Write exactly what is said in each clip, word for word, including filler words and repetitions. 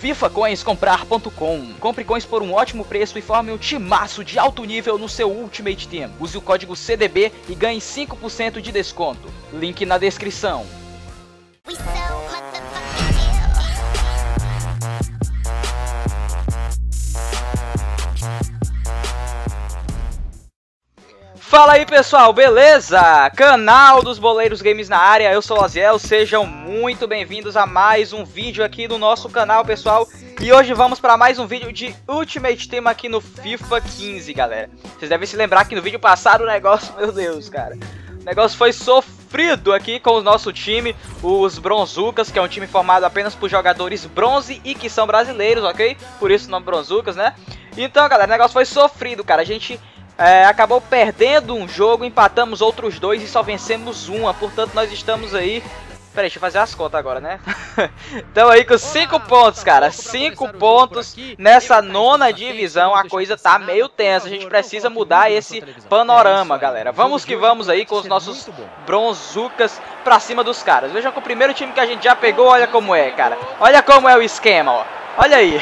fifa coins comprar ponto com. Compre coins por um ótimo preço e forme um timaço de alto nível no seu Ultimate Team. Use o código C D B e ganhe cinco por cento de desconto. Link na descrição. Fala aí pessoal, beleza? Canal dos Boleiros Games na área, eu sou o Aziel, sejam muito bem-vindos a mais um vídeo aqui no nosso canal pessoal. E hoje vamos para mais um vídeo de Ultimate Team aqui no FIFA quinze, galera. Vocês devem se lembrar que no vídeo passado o negócio, meu Deus, cara, o negócio foi sofrido aqui com o nosso time, os Bronzucas, que é um time formado apenas por jogadores bronze e que são brasileiros, ok? Por isso o nome Bronzucas, né? Então, galera, o negócio foi sofrido, cara, a gente... É, acabou perdendo um jogo, empatamos outros dois e só vencemos uma. Portanto, nós estamos aí... Peraí, deixa eu fazer as contas agora, né? Estamos aí com cinco pontos, cara. cinco pontos nessa nona divisão. A coisa tá meio tensa. A gente precisa mudar esse panorama, galera. Vamos que vamos aí com os nossos Bronzucas pra cima dos caras. Vejam que o primeiro time que a gente já pegou, olha como é, cara. Olha como é o esquema, ó. Olha aí.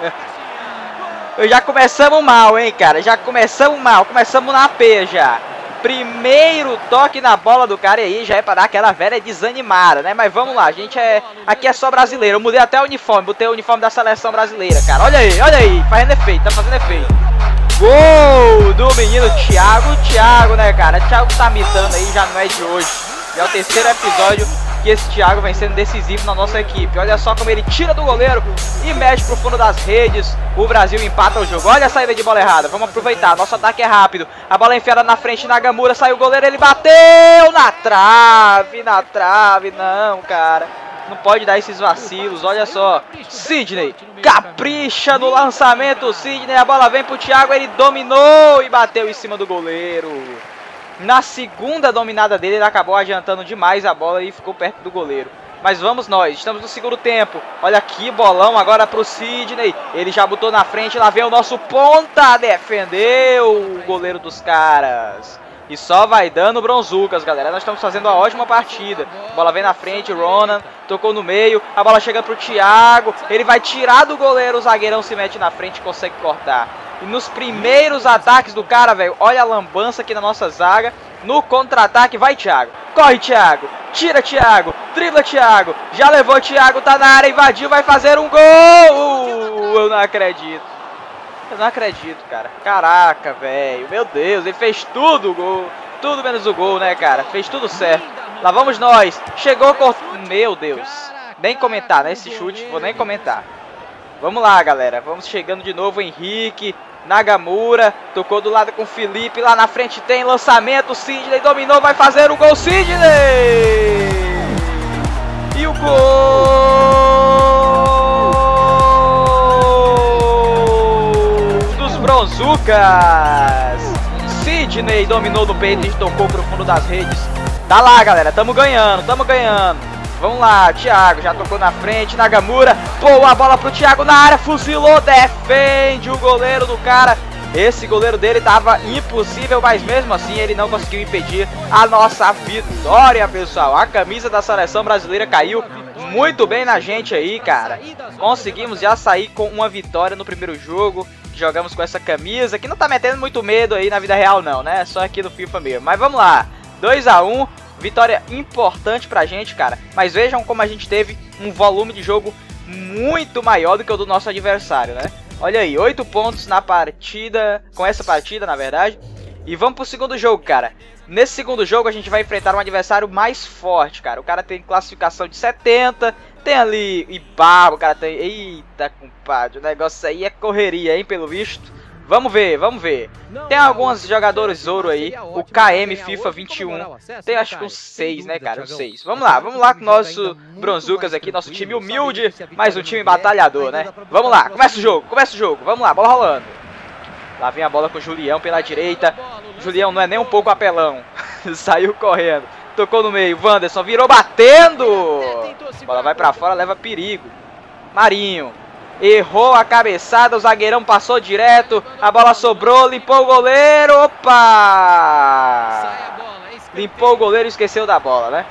Já começamos mal, hein, cara. Já começamos mal. Começamos na P já. Primeiro toque na bola do cara e aí já é pra dar aquela velha desanimada, né? Mas vamos lá, a gente é... Aqui é só brasileiro. Eu mudei até o uniforme. Botei o uniforme da seleção brasileira, cara. Olha aí, olha aí. Fazendo efeito, tá fazendo efeito. Gol do menino Thiago. Thiago, né, cara? Thiago tá mitando aí, já não é de hoje. Já é o terceiro episódio que esse Thiago vem sendo decisivo na nossa equipe. Olha só como ele tira do goleiro e mexe pro fundo das redes. O Brasil empata o jogo. Olha a saída de bola errada. Vamos aproveitar. Nosso ataque é rápido. A bola é enfiada na frente, Nagamura. Saiu o goleiro, ele bateu na trave. Na trave, não, cara. Não pode dar esses vacilos. Olha só. Sidney capricha no lançamento. Sidney, a bola vem pro Thiago. Ele dominou e bateu em cima do goleiro. Na segunda dominada dele, ele acabou adiantando demais a bola e ficou perto do goleiro. Mas vamos nós, estamos no segundo tempo. Olha aqui, bolão agora pro Sidney. Ele já botou na frente, lá vem o nosso ponta. Defendeu o goleiro dos caras. E só vai dando Bronzucas, galera. Nós estamos fazendo uma ótima partida. A bola vem na frente, Ronan tocou no meio. A bola chega pro Thiago. Ele vai tirar do goleiro, o zagueirão se mete na frente e consegue cortar. E nos primeiros ataques do cara, velho, olha a lambança aqui na nossa zaga. No contra-ataque, vai Thiago. Corre, Thiago. Tira, Thiago. Dribla, Thiago. Já levou, Thiago. Tá na área, invadiu, vai fazer um gol. Uh, eu não acredito. Eu não acredito, cara. Caraca, velho. Meu Deus, ele fez tudo o gol. Tudo menos o gol, né, cara? Fez tudo certo. Lá vamos nós. Chegou, cortou. Meu Deus. Nem comentar, né? Esse chute, vou nem comentar. Vamos lá, galera. Vamos chegando de novo, Henrique. Nagamura, tocou do lado com o Felipe, lá na frente tem lançamento, Sidney dominou, vai fazer o gol, Sidney! E o gol dos Bronzucas! Sidney dominou no peito e tocou pro fundo das redes. Tá lá, galera, tamo ganhando, tamo ganhando. Vamos lá, Thiago já tocou na frente, Nagamura, pô, a bola pro Thiago na área, fuzilou, defende o goleiro do cara. Esse goleiro dele tava impossível, mas mesmo assim ele não conseguiu impedir a nossa vitória, pessoal. A camisa da seleção brasileira caiu muito bem na gente aí, cara. Conseguimos já sair com uma vitória no primeiro jogo. Jogamos com essa camisa, que não tá metendo muito medo aí na vida real não, né? Só aqui no FIFA mesmo. Mas vamos lá, dois a um. Vitória importante pra gente, cara. Mas vejam como a gente teve um volume de jogo muito maior do que o do nosso adversário, né? Olha aí, oito pontos na partida, com essa partida, na verdade. E vamos pro segundo jogo, cara. Nesse segundo jogo a gente vai enfrentar um adversário mais forte, cara. O cara tem classificação de setenta, tem ali Ibarra, o cara tem... Eita, compadre, o negócio aí é correria, hein, pelo visto. Vamos ver, vamos ver. Tem alguns jogadores ouro aí. O K M FIFA vinte e um. Tem acho que uns seis, né, cara? Uns seis. Vamos lá, vamos lá com o nosso Bronzucas aqui. Nosso time humilde, mas um time batalhador, né? Vamos lá, começa o jogo, começa o jogo. Vamos lá, bola rolando. Lá vem a bola com o Julião pela direita. Julião não é nem um pouco apelão. Saiu correndo. Tocou no meio. Wanderson virou batendo. A bola vai pra fora, leva perigo. Marinho. Errou a cabeçada, o zagueirão passou direto, a bola sobrou, limpou o goleiro, opa! Limpou o goleiro e esqueceu da bola, né?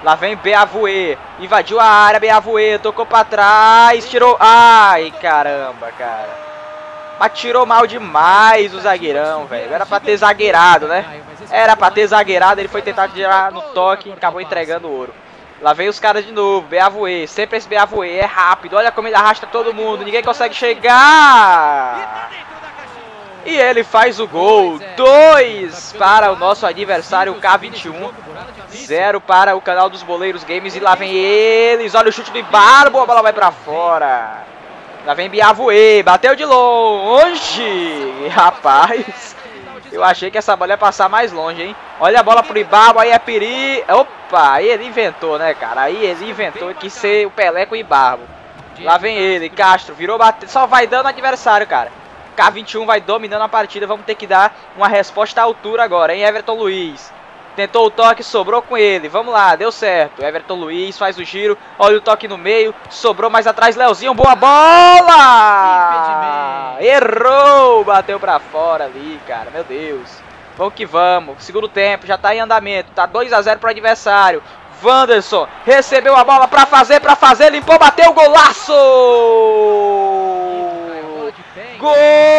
Lá vem Beavue, invadiu a área, Beavue, tocou pra trás, tirou... Ai, caramba, cara. Mas tirou mal demais o zagueirão, velho. Era pra ter zagueirado, né? Era pra ter zagueirado, ele foi tentar tirar no toque e acabou entregando o ouro. Lá vem os caras de novo, Beavue, sempre esse Beavue, é rápido, olha como ele arrasta todo mundo, ninguém consegue chegar. E ele faz o gol, dois para o nosso adversário K vinte e um, zero para o canal dos Boleiros Games. E lá vem eles, olha o chute do Ibarbo, a bola vai pra fora. Lá vem Beavue, bateu de longe, rapaz. Eu achei que essa bola ia passar mais longe, hein? Olha a bola pro Ibarbo, aí é Peri... Opa, aí ele inventou, né, cara? Aí ele inventou que ser o Pelé com o Ibarbo. Lá vem ele, Castro, virou bater, só vai dando adversário, cara. K vinte e um vai dominando a partida, vamos ter que dar uma resposta à altura agora, hein? Everton Luiz. Tentou o toque, sobrou com ele, vamos lá, deu certo. Everton Luiz faz o giro, olha o toque no meio, sobrou mais atrás, Leozinho, boa bola! Errou, bateu pra fora ali, cara, meu Deus. Vamos que vamos, segundo tempo, já tá em andamento, tá dois a zero pro adversário. Wanderson recebeu a bola pra fazer, pra fazer, limpou, bateu, golaço! Gol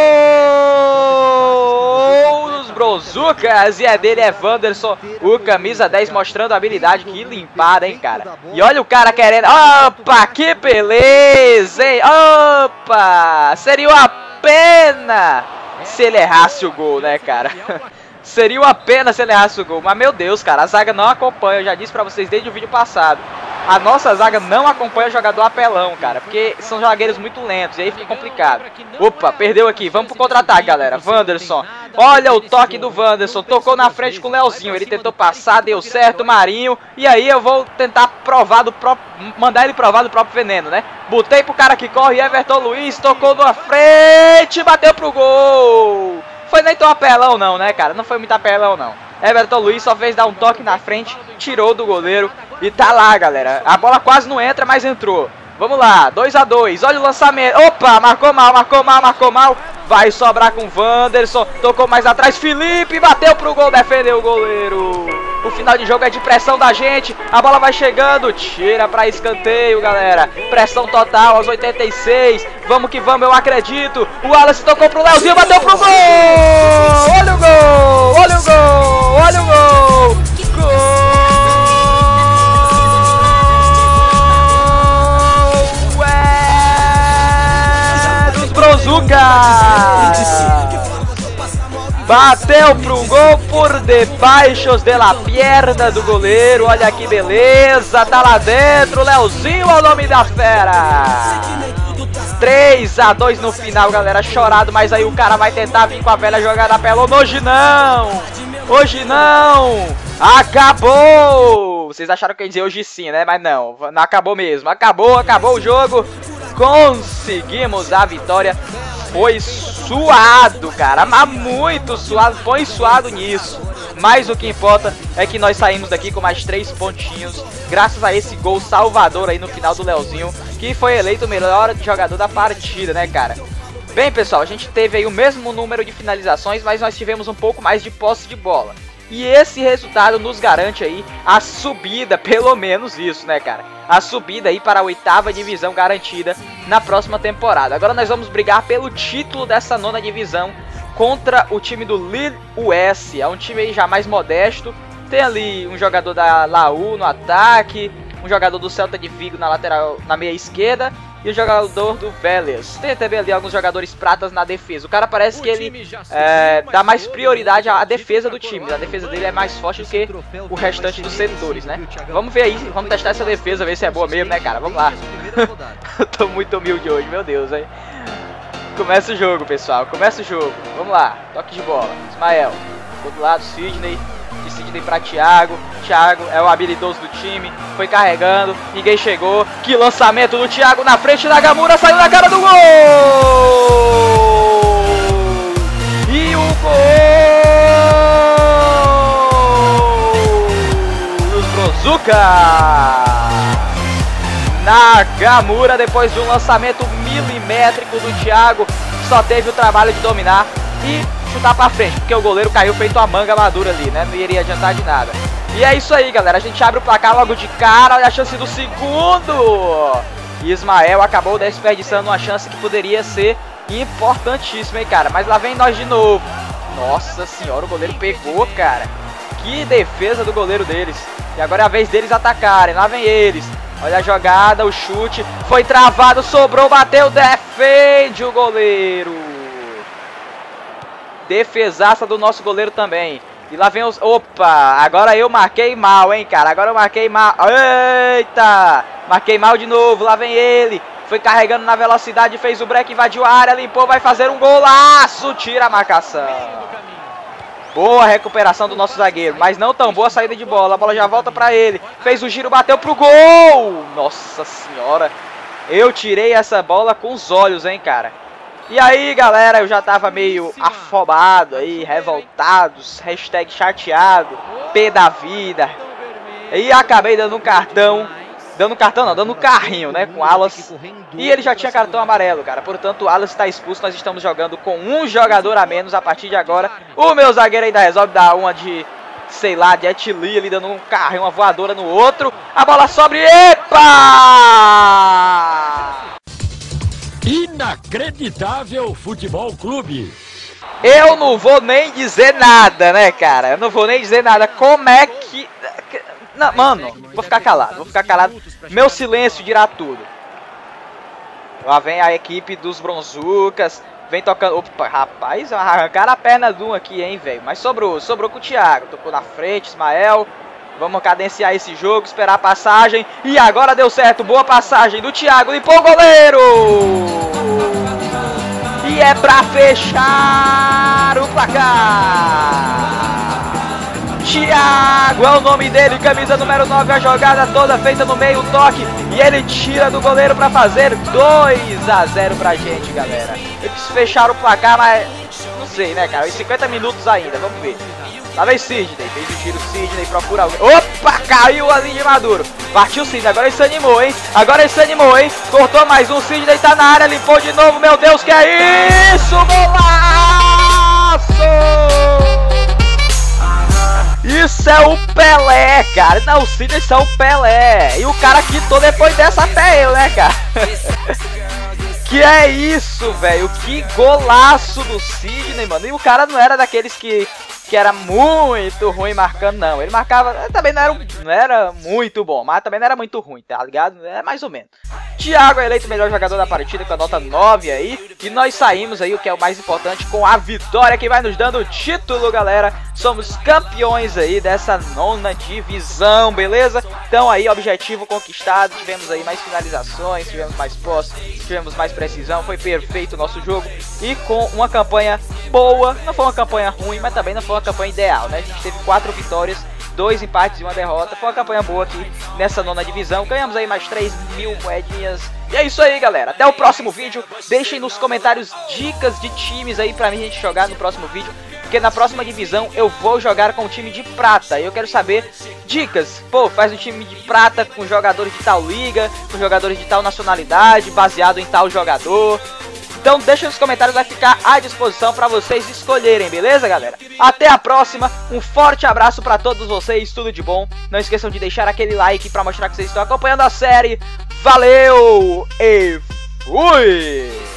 dos Brozucas, e é dele, é Wanderson, o camisa dez, mostrando a habilidade. Que limpada, hein, cara. E olha o cara querendo, opa, que beleza, hein, opa, seria uma pena se ele errasse o gol, né, cara. Seria uma pena se ele errasse o gol, mas meu Deus, cara, a zaga não acompanha, eu já disse pra vocês desde o vídeo passado. A nossa zaga não acompanha o jogador apelão, cara, porque são zagueiros muito lentos, e aí fica complicado. Opa, perdeu aqui, vamos pro contra-ataque, galera. Wanderson, olha o toque do Wanderson, tocou na frente com o Leozinho, ele tentou passar, deu certo, Marinho. E aí eu vou tentar provar do próprio, mandar ele provar do próprio veneno, né? Botei pro cara que corre, Everton Luiz, tocou na frente, bateu pro gol. Foi nem tão apelão não, né, cara, não foi muito apelão não. Everton Luiz só fez dar um toque na frente, tirou do goleiro e tá lá, galera. A bola quase não entra, mas entrou. Vamos lá, dois a dois, olha o lançamento. Opa, marcou mal, marcou mal, marcou mal. Vai sobrar com o Wanderson, tocou mais atrás, Felipe, bateu pro gol, defendeu o goleiro. O final de jogo é de pressão da gente, a bola vai chegando, tira pra escanteio, galera. Pressão total aos oitenta e seis, vamos que vamos, eu acredito. O Wallace tocou pro Leozinho, bateu pro gol. Olha o gol, olha o gol, olha o gol. Gol é dos Brozucas. Bateu pro gol por debaixo da perna do goleiro. Olha que beleza, tá lá dentro. Leozinho é o nome da fera. três a dois no final, galera. Chorado, mas aí o cara vai tentar vir com a velha jogada pelona. Hoje não, hoje não. Acabou. Vocês acharam que eu ia dizer hoje sim, né? Mas não, não acabou mesmo. Acabou, acabou o jogo. Conseguimos a vitória. Foi suado, cara, mas muito suado, põe suado nisso. Mas o que importa é que nós saímos daqui com mais três pontinhos, graças a esse gol salvador aí no final do Leozinho, que foi eleito o melhor jogador da partida, né, cara? Bem, pessoal, a gente teve aí o mesmo número de finalizações, mas nós tivemos um pouco mais de posse de bola. E esse resultado nos garante aí a subida, pelo menos isso, né, cara? A subida aí para a oitava divisão garantida na próxima temporada. Agora nós vamos brigar pelo título dessa nona divisão contra o time do Lille U S. É um time aí já mais modesto. Tem ali um jogador da Laú no ataque, um jogador do Celta de Vigo na lateral, na meia esquerda, e o jogador do Vélez. Tem também ali alguns jogadores pratas na defesa. O cara parece que ele é, dá mais prioridade à defesa do time. A defesa dele é mais forte do que o restante dos setores, né? Vamos ver aí, vamos testar essa defesa, ver se é boa mesmo, né, cara? Vamos lá. Eu tô muito humilde hoje, meu Deus, hein? Começa o jogo, pessoal, começa o jogo. Vamos lá, toque de bola. Ismael, do outro lado, Sidney. De Sidney para Thiago. Thiago é o habilidoso do time. Foi carregando, ninguém chegou. Que lançamento do Thiago na frente da Nagamura, saiu na cara do gol! E o gol dos Brozucas! Nagamura, depois de um lançamento milimétrico do Thiago, só teve o trabalho de dominar e chutar pra frente, porque o goleiro caiu feito uma manga madura ali, né? Não iria adiantar de nada. E é isso aí, galera. A gente abre o placar logo de cara. Olha a chance do segundo. Ismael acabou desperdiçando uma chance que poderia ser importantíssima, hein, cara. Mas lá vem nós de novo. Nossa senhora, o goleiro pegou, cara. Que defesa do goleiro deles. E agora é a vez deles atacarem. Lá vem eles. Olha a jogada, o chute. Foi travado, sobrou, bateu, defende o goleiro. Defesaça do nosso goleiro também. E lá vem os... Opa, agora eu marquei mal, hein, cara. Agora eu marquei mal. Eita, marquei mal de novo. Lá vem ele. Foi carregando na velocidade, fez o break, invadiu a área, limpou, vai fazer um golaço. Tira a marcação. Boa recuperação do nosso zagueiro, mas não tão boa saída de bola. A bola já volta pra ele. Fez o giro, bateu pro gol. Nossa senhora. Eu tirei essa bola com os olhos, hein, cara. E aí, galera, eu já tava meio afobado aí, revoltados, hashtag chateado, pé da vida. E acabei dando um cartão, dando cartão não, dando um carrinho, né, com o Alas. E ele já tinha cartão amarelo, cara, portanto o Alas está expulso, nós estamos jogando com um jogador a menos a partir de agora. O meu zagueiro ainda resolve dar uma de, sei lá, de Jet Li ali, dando um carrinho, uma voadora no outro. A bola sobe, epa! Inacreditável Futebol Clube. Eu não vou nem dizer nada, né, cara? Eu não vou nem dizer nada. Como é que... Não, mano, vou ficar calado, vou ficar calado. Meu silêncio dirá tudo. Lá vem a equipe dos Bronzucas. Vem tocando... Opa, rapaz, arrancaram a perna de um aqui, hein, velho. Mas sobrou, sobrou com o Thiago. Tocou na frente, Ismael. Vamos cadenciar esse jogo, esperar a passagem. E agora deu certo, boa passagem do Thiago, limpou o goleiro! E é pra fechar o placar! Thiago é o nome dele, camisa número nove, a jogada toda feita no meio, toque. E ele tira do goleiro pra fazer dois a zero pra gente, galera. Eles fecharam o placar, mas não sei, né, cara? Em cinquenta minutos ainda, vamos ver. Lá vem Sidney, fez o tiro, Sidney procura alguém. Opa, caiu ali de Maduro. Partiu o Sidney, agora ele se animou, hein? Agora ele se animou, hein? Cortou mais um, Sidney tá na área, limpou de novo, meu Deus, que é isso? Golaço! Isso é o Pelé, cara. Não, o Sidney é o Pelé. E o cara quitou depois dessa até eu, né, cara? Que é isso, velho? Que golaço do Sidney, mano. E o cara não era daqueles que... que era muito ruim marcando, não. Ele marcava, também não era, não era muito bom, mas também não era muito ruim, tá ligado? É mais ou menos. Thiago é eleito o melhor jogador da partida com a nota nove aí. E nós saímos aí, o que é o mais importante, com a vitória que vai nos dando o título, galera. Somos campeões aí dessa nona divisão, beleza? Então aí, objetivo conquistado. Tivemos aí mais finalizações, tivemos mais posse, tivemos mais precisão. Foi perfeito o nosso jogo. E com uma campanha boa, não foi uma campanha ruim, mas também não foi uma campanha ideal, né? A gente teve quatro vitórias, dois empates e uma derrota. Foi uma campanha boa aqui nessa nona divisão. Ganhamos aí mais três mil moedinhas. E é isso aí, galera. Até o próximo vídeo. Deixem nos comentários dicas de times aí pra mim a gente jogar no próximo vídeo. Porque na próxima divisão eu vou jogar com o time de prata. E eu quero saber dicas. Pô, faz um time de prata com jogadores de tal liga, com jogadores de tal nacionalidade, baseado em tal jogador. Então deixa nos comentários, vai ficar à disposição para vocês escolherem, beleza, galera? Até a próxima, um forte abraço para todos vocês, tudo de bom. Não esqueçam de deixar aquele like para mostrar que vocês estão acompanhando a série. Valeu e fui!